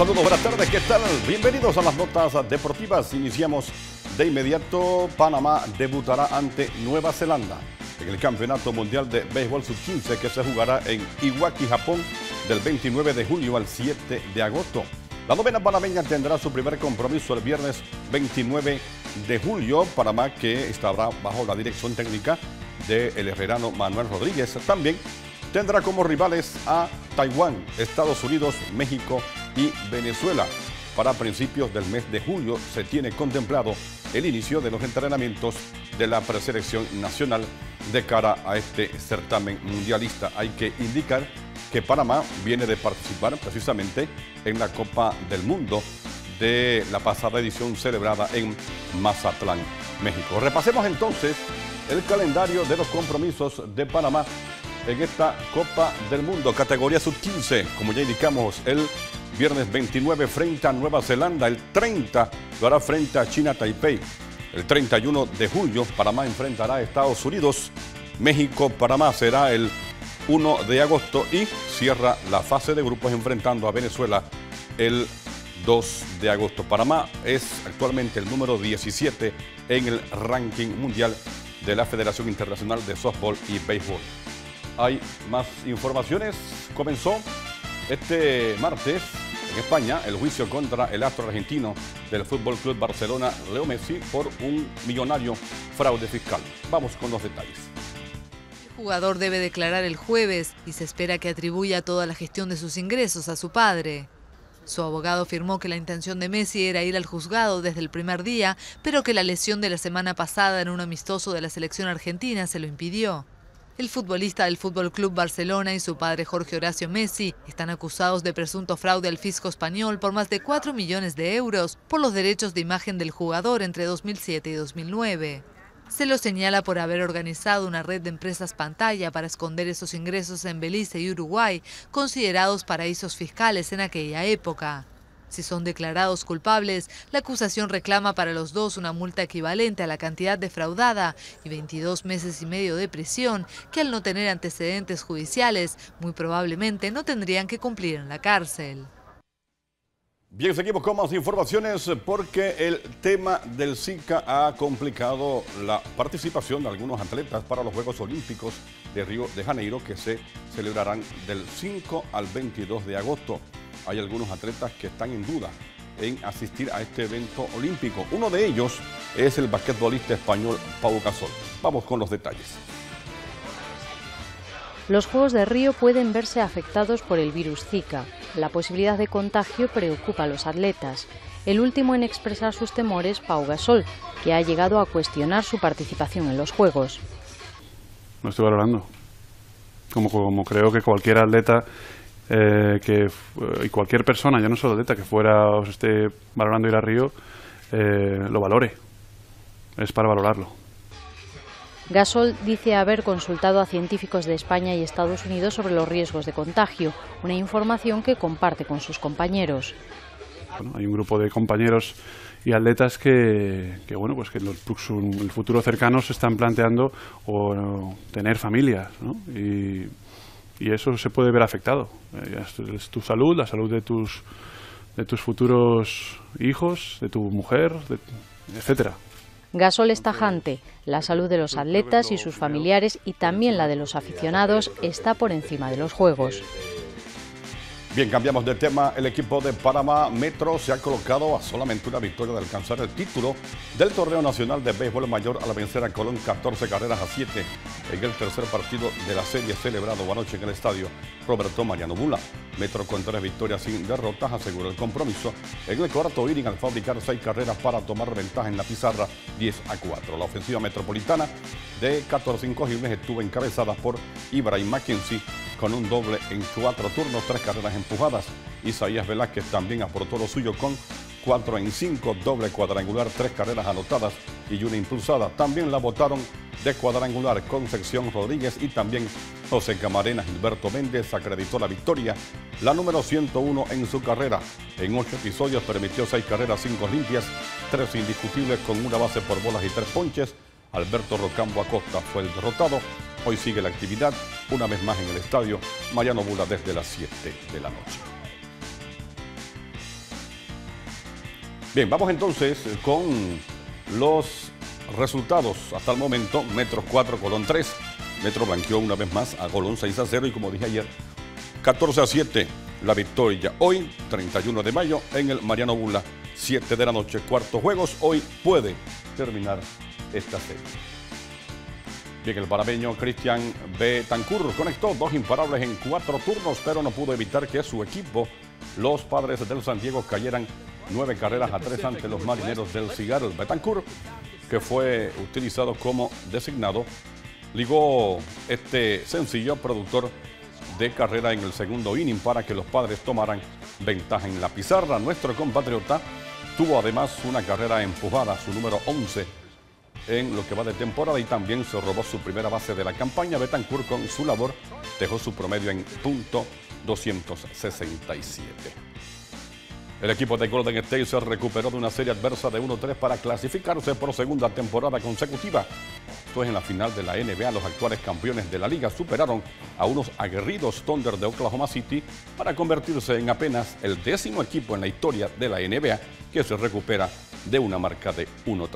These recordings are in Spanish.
saludos, buenas tardes, ¿qué tal? Bienvenidos a las notas deportivas. Iniciamos de inmediato. Panamá debutará ante Nueva Zelanda en el Campeonato Mundial de Béisbol Sub-15 que se jugará en Iwaki, Japón, del 29 de julio al 7 de agosto. La novena panameña tendrá su primer compromiso el viernes 29 de julio. Panamá, que estará bajo la dirección técnica del herrerano Manuel Rodríguez, también tendrá como rivales a Taiwán, Estados Unidos, México y Venezuela. Para principios del mes de julio se tiene contemplado el inicio de los entrenamientos de la preselección nacional de cara a este certamen mundialista. Hay que indicar que Panamá viene de participar precisamente en la Copa del Mundo de la pasada edición celebrada en Mazatlán, México. Repasemos entonces el calendario de los compromisos de Panamá en esta Copa del Mundo, categoría sub-15, como ya indicamos, el viernes 29 frente a Nueva Zelanda, el 30 lo hará frente a China Taipei, el 31 de julio Panamá enfrentará a Estados Unidos, México-Panamá será el 1 de agosto y cierra la fase de grupos enfrentando a Venezuela el 2 de agosto. Panamá es actualmente el número 17 en el ranking mundial de la Federación Internacional de Softball y Béisbol. Hay más informaciones. Comenzó este martes en España el juicio contra el astro argentino del Fútbol Club Barcelona, Leo Messi, por un millonario fraude fiscal. Vamos con los detalles. El jugador debe declarar el jueves y se espera que atribuya toda la gestión de sus ingresos a su padre. Su abogado afirmó que la intención de Messi era ir al juzgado desde el primer día, pero que la lesión de la semana pasada en un amistoso de la selección argentina se lo impidió. El futbolista del Fútbol Club Barcelona y su padre Jorge Horacio Messi están acusados de presunto fraude al fisco español por más de 4 millones de euros por los derechos de imagen del jugador entre 2007 y 2009. Se lo señala por haber organizado una red de empresas pantalla para esconder esos ingresos en Belice y Uruguay, considerados paraísos fiscales en aquella época. Si son declarados culpables, la acusación reclama para los dos una multa equivalente a la cantidad defraudada y 22 meses y medio de prisión, que al no tener antecedentes judiciales, muy probablemente no tendrían que cumplir en la cárcel. Bien, seguimos con más informaciones porque el tema del Zika ha complicado la participación de algunos atletas para los Juegos Olímpicos de Río de Janeiro, que se celebrarán del 5 al 22 de agosto. Hay algunos atletas que están en duda en asistir a este evento olímpico. Uno de ellos es el basquetbolista español Pau Gasol. Vamos con los detalles. Los Juegos de Río pueden verse afectados por el virus Zika. La posibilidad de contagio preocupa a los atletas. El último en expresar sus temores, Pau Gasol, que ha llegado a cuestionar su participación en los Juegos. No estoy valorando. Como creo que cualquier atleta y cualquier persona, ya no solo atleta, que fuera o se esté valorando ir a Río, lo valore. Es para valorarlo. Gasol dice haber consultado a científicos de España y Estados Unidos sobre los riesgos de contagio, una información que comparte con sus compañeros. Bueno, hay un grupo de compañeros y atletas que en el futuro cercano se están planteando tener familias, ¿no? Y eso se puede ver afectado. Es tu salud, la salud de tus futuros hijos, de tu mujer, etcétera. Gasol es tajante. La salud de los atletas y sus familiares y también la de los aficionados está por encima de los Juegos. Bien, cambiamos de tema. El equipo de Panamá Metro se ha colocado a solamente una victoria de alcanzar el título del Torneo Nacional de Béisbol Mayor al vencer a Colón 14 carreras a 7 en el tercer partido de la serie celebrado anoche en el estadio Roberto Mariano Bula. Metro, con 3 victorias sin derrotas, aseguró el compromiso en el cuarto inning al fabricar 6 carreras para tomar ventaja en la pizarra 10-4. La ofensiva metropolitana de 14 incogibles estuvo encabezada por Ibrahim Mackenzie con un doble en 4 turnos, 3 carreras empujadas. Isaías Velázquez también aportó lo suyo con 4 en 5, doble cuadrangular, 3 carreras anotadas y una impulsada. También la botaron de cuadrangular Concepción Rodríguez y también José Camarena. Gilberto Méndez acreditó la victoria, la número 101 en su carrera. En 8 episodios permitió 6 carreras, 5 limpias, 3 indiscutibles con una base por bolas y 3 ponches. Alberto Rocambo Acosta fue el derrotado. Hoy sigue la actividad, una vez más en el estadio Mariano Bula desde las 7 de la noche. Bien, vamos entonces con los resultados hasta el momento. Metro 4, Colón 3. Metro blanqueó una vez más a Colón 6-0 y como dije ayer, 14-7 la victoria. Hoy, 31 de mayo, en el Mariano Bula, 7 de la noche, cuartos juegos. Hoy puede terminar esta serie. Bien, el panameño Cristian Betancur conectó 2 imparables en 4 turnos, pero no pudo evitar que su equipo, los Padres del San Diego, cayeran 9 carreras a 3 ante los Marineros del Cigarro. Betancur, que fue utilizado como designado, ligó este sencillo productor de carrera en el segundo inning para que los Padres tomaran ventaja en la pizarra. Nuestro compatriota tuvo además una carrera empujada, su número 11 en lo que va de temporada, y también se robó su primera base de la campaña. Betancur con su labor dejó su promedio en .267. El equipo de Golden State se recuperó de una serie adversa de 1-3 para clasificarse por segunda temporada consecutiva. Esto es en la final de la NBA. Los actuales campeones de la liga superaron a unos aguerridos Thunder de Oklahoma City para convertirse en apenas el 10º equipo en la historia de la NBA que se recupera de una marca de 1-3.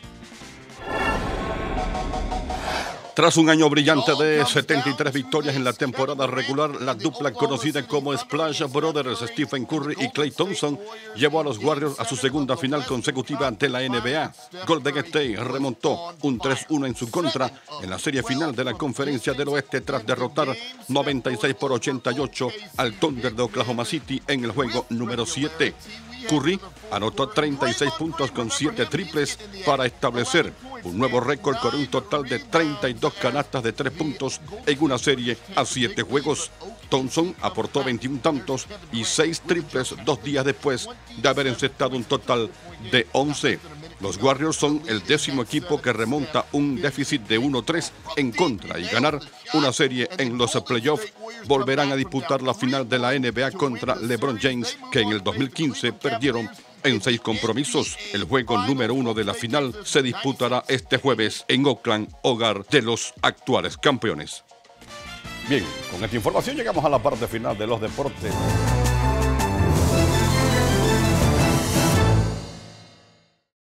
Tras un año brillante de 73 victorias en la temporada regular, la dupla conocida como Splash Brothers, Stephen Curry y Klay Thompson, llevó a los Warriors a su segunda final consecutiva ante la NBA. Golden State remontó un 3-1 en su contra en la serie final de la Conferencia del Oeste tras derrotar 96-88 al Thunder de Oklahoma City en el juego número 7. Curry anotó 36 puntos con 7 triples para establecer un nuevo récord con un total de 32 canastas de 3 puntos en una serie a 7 juegos. Thompson aportó 21 tantos y 6 triples 2 días después de haber encestado un total de 11. Los Warriors son el 10º equipo que remonta un déficit de 1-3 en contra y ganar una serie en los playoffs. Volverán a disputar la final de la NBA contra LeBron James, que en el 2015 perdieron en 6 compromisos. El juego número 1 de la final se disputará este jueves en Oakland, hogar de los actuales campeones. Bien, con esta información llegamos a la parte final de los deportes.